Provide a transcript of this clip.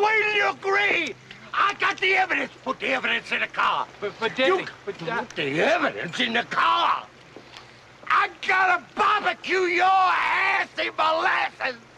wait till you agree. I got the evidence. Put the evidence in the car. But Daddy... Put the evidence in the car. I gotta barbecue your ass in molasses.